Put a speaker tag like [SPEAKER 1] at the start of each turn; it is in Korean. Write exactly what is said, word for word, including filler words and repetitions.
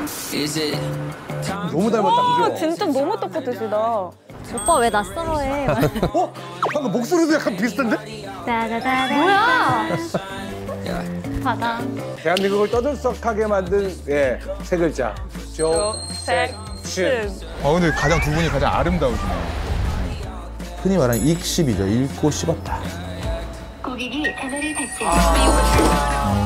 [SPEAKER 1] 너무 닮았다, 그죠?
[SPEAKER 2] 진짜 너무 똑같으시다.
[SPEAKER 3] 오빠 왜 낯설어해?
[SPEAKER 1] 어? 방금 목소리도 약간 비슷한데?
[SPEAKER 2] 뭐야?
[SPEAKER 3] 바다.
[SPEAKER 1] 대한민국을 떠들썩하게 만든 예, 세 글자. 조색춘.
[SPEAKER 4] 어, 근데 가장 두 분이 가장 아름다우시네요.
[SPEAKER 5] 흔히 말하는 익십이죠. 읽고 씹었다.
[SPEAKER 6] 고객이 전화를 받지 않으셨습니다.